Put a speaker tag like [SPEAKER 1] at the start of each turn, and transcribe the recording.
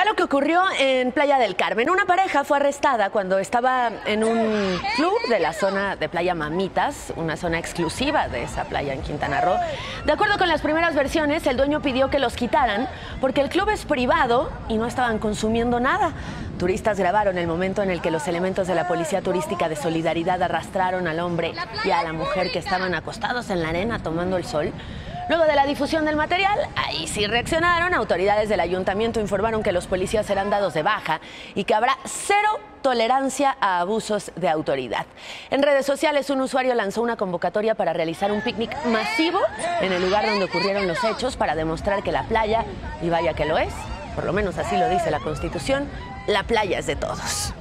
[SPEAKER 1] Lo que ocurrió en Playa del Carmen. Una pareja fue arrestada cuando estaba en un club de la zona de Playa Mamitas, una zona exclusiva de esa playa en Quintana Roo. De acuerdo con las primeras versiones, el dueño pidió que los quitaran porque el club es privado y no estaban consumiendo nada. Turistas grabaron el momento en el que los elementos de la Policía Turística de Solidaridad arrastraron al hombre y a la mujer que estaban acostados en la arena tomando el sol. Luego de la difusión del material, ahí sí reaccionaron. Autoridades del ayuntamiento informaron que los policías serán dados de baja y que habrá cero tolerancia a abusos de autoridad. En redes sociales, un usuario lanzó una convocatoria para realizar un picnic masivo en el lugar donde ocurrieron los hechos para demostrar que la playa, y vaya que lo es, por lo menos así lo dice la Constitución, la playa es de todos.